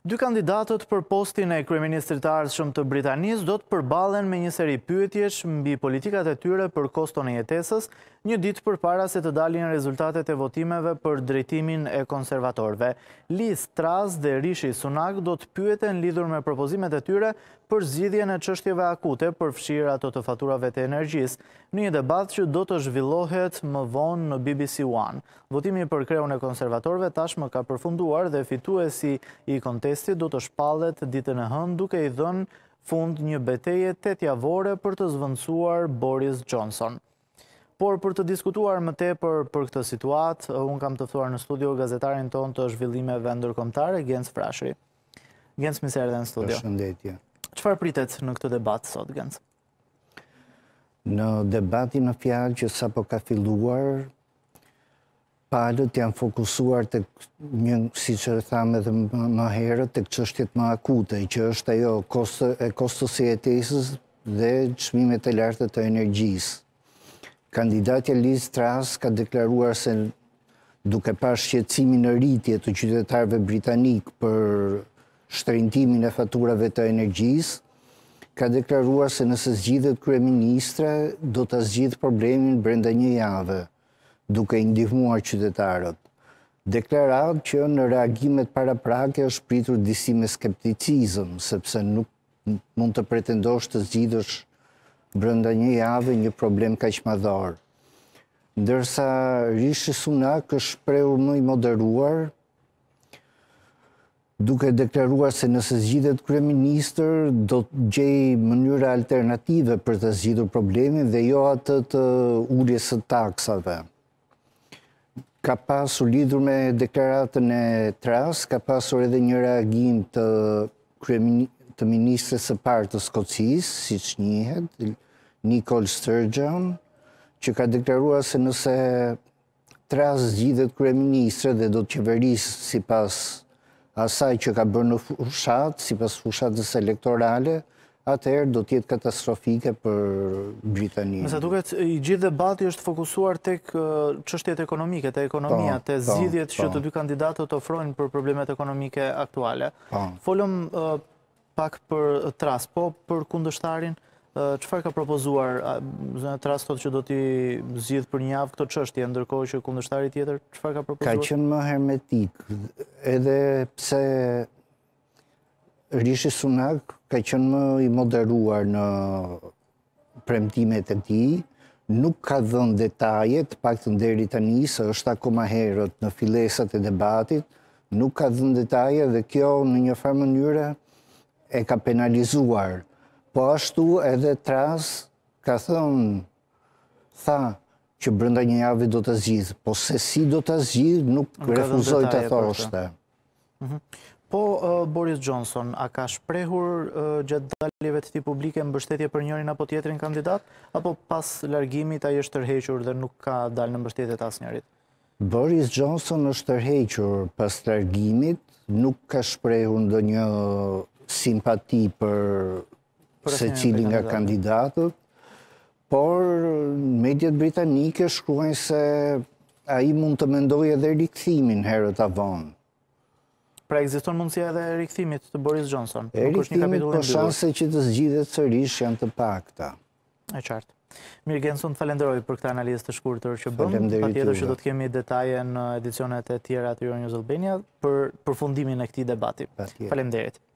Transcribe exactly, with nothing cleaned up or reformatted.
Dy kandidatët për postin e kryeministrit të ardhshëm të Britanisë do të përballen me një seri pyetjesh mbi politikat e tyre për koston e jetesës, një ditë përpara se të dalin rezultatet e votimeve për drejtimin e konservatorëve. Liz Truss dhe Rishi Sunak do të pyeten lidhur me propozimet e tyre për zgjidhjen e çështjeve akute, përfshirë ato të faturave të energjisë, në një debat që do të zhvillohet më vonë në B B C One. Votimi për kreun e konservatorëve tashmë ka përfunduar dhe fituesi i kontestit do të shpallet ditën e hënë duke i dhënë fund një betejë tetjavore për të zvendësuar Boris Johnson. Por për të diskutuar më tepër për këtë situatë, unë kam të ftuar në studio gazetarin ton të zhvillimeve ndërkombëtare, Genc Frashëri. Genc, mirë se erdhe në studio. Përshëndetje. Çfarë pritet në këtë debat sot, Genc? Në debatin në fjalë që sapo ka filluar, palët janë fokusuar tek një, siç e thamë edhe më herët, tek çështjet më akute, që është ajo kosto e kostos së jetesës dhe çmimet e larta të energjisë. Kandidatja Liz Truss ka deklaruar se duke parë shqetësimin në rritje të qytetarëve britanik për shtrëngtimin e faturave të energjisë, ka deklaruar se nëse zgjidhet kryeministra, do ta zgjidh problemin brenda një jave, duke i ndihmuar qytetarët. Deklaratë që në reagimet paraprake është pritur disi me skepticizëm, sepse nuk mund të pretendosh të zgjidhësh brenda një jave një problem kaq madhor. Ndërsa Rishi Sunak është shprehur më i moderuar, duke deklaruar se nëse zgjidhet kryeministër, do të gjejë mënyra alternative për të zgjidhur problemin dhe jo atë të uljes së taksave. Ka pasur, lidhur me deklaratën e Truss, ka pasur edhe një reagim të, të ministres së parë të Skocisë, siç njihet, Nicola Sturgeon, që ka deklaruar se nëse Truss zgjidhet kryeministre dhe do të qeverisë sipas asaj që ka bërë në fushat, sipas fushatës elektorale, atëherë do të jetë katastrofike për Britaninë. Nëse duket, i gjithë debati është fokusuar tek çështjet ekonomike, te ekonomia, te zgjidhjet që të dy kandidatët ofrojnë për problemet ekonomike aktuale. Folëm pak për Truss, po për kundërshtarin, çfarë ka propozuar? Truss thotë që do t'i zgjidh për një javë këtë çështje, ndërkohë që kundërshtari tjetër çfarë ka propozuar? Ka qenë më hermetik, edhe pse Rishi Sunak ka qenë më i moderuar në premtimet e tij, nuk ka dhënë detaje, të paktën deri tani, se është akoma herët në fillesat e debatit, nuk ka dhënë detaje dhe kjo në një farë mënyrë e ka penalizuar. Po ashtu edhe Truss ka thënë, tha që brenda një jave do të zgjidh, po se si do të zgjidh nuk refuzoi të thoshte. Po Boris Johnson, a ka shprehur gjatë daljeve të tij publike mbështetje për njërin apo tjetrin kandidat, apo pas largimit ai është tërhequr dhe nuk ka dalë në mbështetje të asnjërit? Boris Johnson është tërhequr pas largimit, nuk ka shprehur ndonjë simpati për secili nga kandidatët, por mediat britanike shkruajnë se ai mund të mendojë edhe rikthimin herët avonë. Pra ekziston mundësia edhe e rikthimit të Boris Johnson? E rikthimit, po shanse që të zgjidhet sërish janë të pakta. E qartë. Mirë, Genc, unë falenderoj për këtë analizë të shkurtër që bëm. Patjetër që do të kemi detaje në edicionet e tjera të Euronews Albania për përfundimin e këtij debati. Faleminderit.